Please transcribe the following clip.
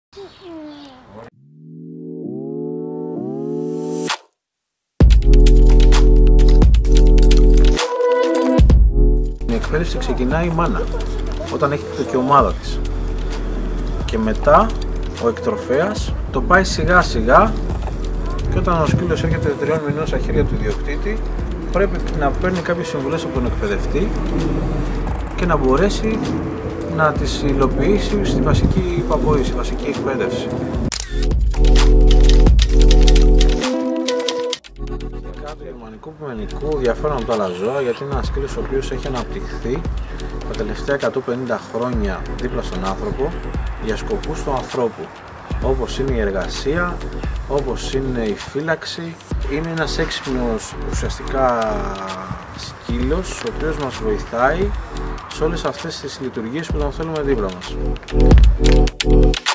Η εκπαίδευση ξεκινάει η μάνα, όταν έχει και ομάδα της. Και μετά ο εκτροφέας το πάει σιγά σιγά και όταν ο σκύλος έρχεται 3 μηνών στα χέρια του ιδιοκτήτη, πρέπει να παίρνει κάποιες συμβουλές από τον εκπαιδευτή και να μπορέσει να τις υλοποιήσει στη βασική υπαπόηση, στη βασική εκπαίδευση. Το γερμανικό ποιμενικό διαφέρει από τα άλλα ζώα γιατί είναι ένας σκύλος ο οποίος έχει αναπτυχθεί τα τελευταία 150 χρόνια δίπλα στον άνθρωπο για σκοπούς του ανθρώπου, όπως είναι η εργασία, όπως είναι η φύλαξη. Είναι ένας έξυπνος ουσιαστικά σκύλος ο οποίος μας βοηθάει σε όλες αυτές τις λειτουργίες που τον θέλουμε δίπλα μας.